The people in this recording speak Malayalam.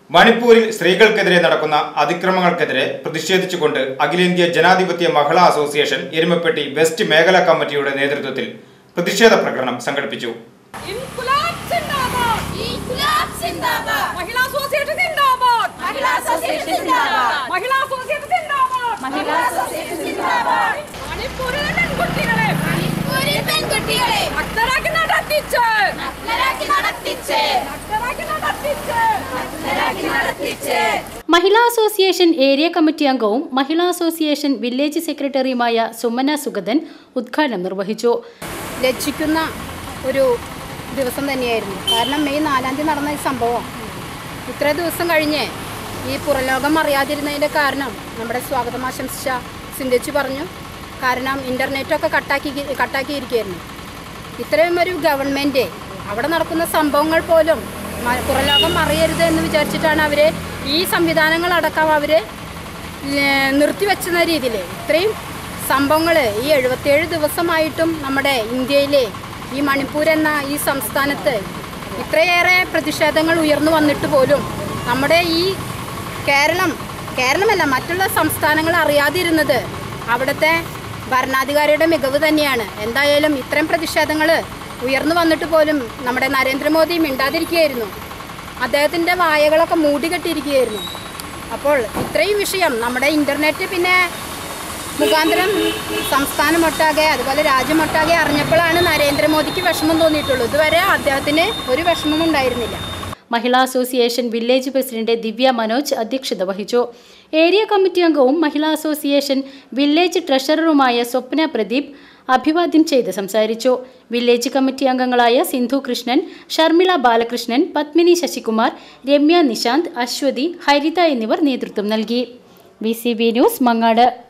മണിപ്പൂരിൽ സ്ത്രീകൾക്കെതിരെ നടക്കുന്ന അതിക്രമങ്ങൾക്കെതിരെ പ്രതിഷേധിച്ചുകൊണ്ട് അഖിലേന്ത്യാ ജനാധിപത്യ മഹിളാ അസോസിയേഷൻ എരുമപ്പെട്ടി വെസ്റ്റ് മേഖലാ കമ്മിറ്റിയുടെ നേതൃത്വത്തിൽ പ്രതിഷേധ പ്രകടനം സംഘടിപ്പിച്ചു. മഹിളാ അസോസിയേഷൻ ഏരിയ കമ്മിറ്റി അംഗവും മഹിളാ അസോസിയേഷൻ വില്ലേജ് സെക്രട്ടറിയുമായ സുമന സുഗതൻ ഉദ്ഘാടനം നിർവഹിച്ചു. ലജ്ജിക്കുന്ന ഒരു ദിവസം തന്നെയായിരുന്നു. കാരണം മെയ് 4-ാം തീയതി നടന്ന ഈ സംഭവം ഇത്ര ദിവസം കഴിഞ്ഞ് ഈ പുറലോകം അറിയാതിരുന്നതിൻ്റെ കാരണം നമ്മുടെ സ്വാഗതം ആശംസിച്ച സിന്ധേച്ചി പറഞ്ഞു. കാരണം ഇൻ്റർനെറ്റൊക്കെ കട്ടാക്കിയിരിക്കുകയായിരുന്നു. ഇത്രയും ഒരു ഗവൺമെൻറ് അവിടെ നടക്കുന്ന സംഭവങ്ങൾ പോലും പുറലോകം അറിയരുത് എന്ന് വിചാരിച്ചിട്ടാണ് അവർ ഈ സംവിധാനങ്ങളടക്കം അവർ നിർത്തിവെച്ചുന്ന രീതിയിൽ ഇത്രയും സംഭവങ്ങൾ ഈ 77 ദിവസമായിട്ടും നമ്മുടെ ഇന്ത്യയിലെ ഈ മണിപ്പൂർ എന്ന ഈ സംസ്ഥാനത്ത് ഇത്രയേറെ പ്രതിഷേധങ്ങൾ ഉയർന്നു വന്നിട്ട് പോലും നമ്മുടെ ഈ കേരളമല്ല മറ്റുള്ള സംസ്ഥാനങ്ങൾ അറിയാതിരുന്നത് അവിടുത്തെ ഭരണാധികാരിയുടെ മികവ് തന്നെയാണ്. എന്തായാലും ഇത്രയും പ്രതിഷേധങ്ങൾ ഉയർന്നു വന്നിട്ട് പോലും നമ്മുടെ നരേന്ദ്രമോദി മിണ്ടാതിരിക്കുകയായിരുന്നു. അദ്ദേഹത്തിൻ്റെ വായകളൊക്കെ മൂടികെട്ടിയിരിക്കുകയായിരുന്നു. അപ്പോൾ ഇത്രയും വിഷയം നമ്മുടെ ഇൻ്റർനെറ്റ് പിന്നെ മുഖാന്തരം സംസ്ഥാനമൊട്ടാകെ അതുപോലെ രാജ്യമൊട്ടാകെ അറിഞ്ഞപ്പോഴാണ് നരേന്ദ്രമോദിക്ക് വിഷമം തോന്നിയിട്ടുള്ളൂ. ഇതുവരെ അദ്ദേഹത്തിന് ഒരു വിഷമവും ഉണ്ടായിരുന്നില്ല. Mahila association village president Divya Manoj അധ്യക്ഷത വഹിച്ചു. ഏരിയ കമ്മിറ്റി അംഗവും മഹിളാ അസോസിയേഷൻ വില്ലേജ് ട്രഷററുമായ സ്വപ്ന പ്രദീപ് അഭിവാദ്യം ചെയ്ത് സംസാരിച്ചു. വില്ലേജ് കമ്മിറ്റി അംഗങ്ങളായ സിന്ധു കൃഷ്ണൻ, ഷർമിള ബാലകൃഷ്ണൻ, പത്മിനി ശശികുമാർ, രമ്യ നിശാന്ത്, അശ്വതി, ഹരിത എന്നിവർ നേതൃത്വം നൽകി. VCB news Mangad.